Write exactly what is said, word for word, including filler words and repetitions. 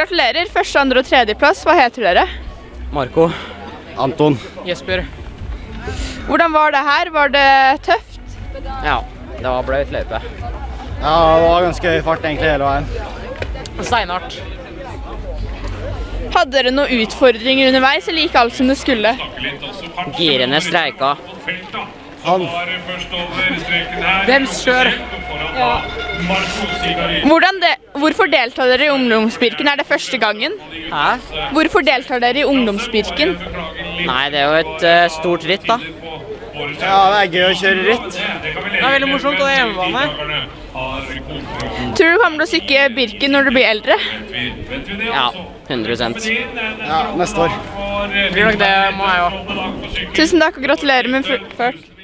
Gratulerer, første, andre og tredje plass. Hva heter dere? Marco. Anton. Jesper. Hvordan var det her? Var det tøft? Ja, det var bløt løype. Ja, det var ganske høy fart egentlig hele veien. Steinhardt. Hadde dere noen utfordringer underveis, eller gikk alt som det skulle? Girene streika. Han. Dems kjør. Hvordan det, hvorfor deltar dere i ungdomsbirken? Er det første gangen? Hæ? Hvorfor deltar dere i ungdomsbirken? Nei, det er jo et uh, stort ritt da. Ja, det er gøy å kjøre ritt. Det er veldig morsomt, og det er hjemmebane. Tror du kommer til å sykke Birken når du blir eldre? Ja, hundre prosent. Ja, neste år. Blir nok det, må jeg jo. Tusen takk og gratulerer med fullført.